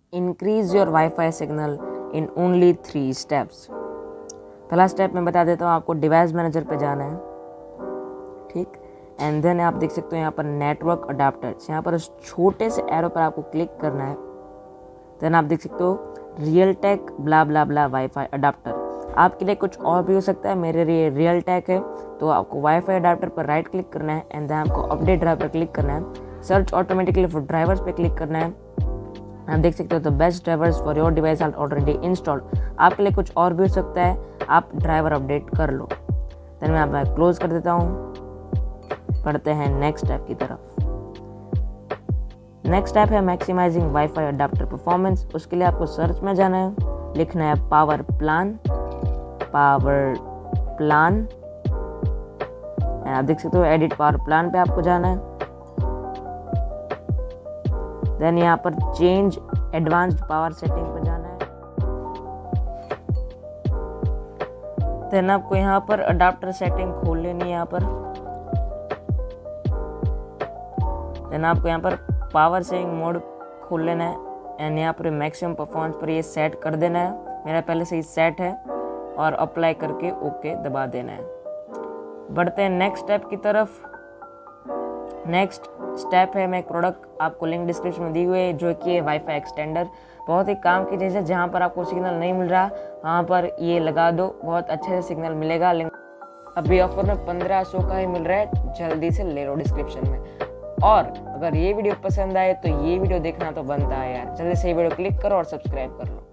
Increase your wifi signal in only 3 steps. पहला step मैं बता देता हूँ आपको, डिवाइस मैनेजर पे जाना है, ठीक। एंड देन आप देख सकते हो यहाँ पर नेटवर्क अडाप्टर्स, यहाँ पर उस छोटे से एरो पर आपको क्लिक करना है। देन आप देख सकते हो Realtek blah blah blah wifi adapter. आपके लिए कुछ और भी हो सकता है, मेरे लिए रियल टेक है, तो आपको वाईफाई अडाप्टर पर राइट क्लिक करना है एंड देन आपको अपडेट ड्राइव पर क्लिक करना है। सर्च ऑटोमेटिकली फॉर ड्राइवर्स पे क्लिक करना है। आप देख सकते हो the best drivers for your device are already installed. आपके लिए कुछ और भी हो सकता है, आप ड्राइवर अपडेट कर लो। देन मैं आप क्लोज कर देता हूँ। पढ़ते हैं नेक्स्ट स्टेप की तरफ। नेक्स्ट स्टेप है मैक्सिमाइजिंग वाईफाई अडाप्टर परफॉर्मेंस। उसके लिए आपको सर्च में जाना है, लिखना है पावर प्लान। आप देख सकते हो एडिट पावर प्लान पे आपको जाना है। देन यहाँ पर चेंज एडवांस्ड पावर सेटिंग पे जाना है। देन आपको यहाँ पर अडाप्टर सेटिंग खोल लेनी है यहाँ पर। देन आपको यहाँ पर पावर सेविंग मोड खोल लेना है एंड यहाँ पर मैक्सिमम परफॉर्मेंस पर ये सेट कर देना है। मेरा पहले से ही सेट है और अप्लाई करके ओके दबा देना है। बढ़ते हैं नेक्स्ट स्टेप की तरफ। नेक्स्ट स्टेप है, मैं एक प्रोडक्ट आपको लिंक डिस्क्रिप्शन में दी हुई है जो कि है वाईफाई एक्सटेंडर। बहुत ही काम की चीज़ है, जहाँ पर आपको सिग्नल नहीं मिल रहा वहाँ पर ये लगा दो, बहुत अच्छे से सिग्नल मिलेगा। लिंक अभी ऑफर में 1500 का ही मिल रहा है, जल्दी से ले लो डिस्क्रिप्शन में। और अगर ये वीडियो पसंद आए तो ये वीडियो देखना तो बनता है यार, जल्दी से ये वीडियो क्लिक करो और सब्सक्राइब कर लो।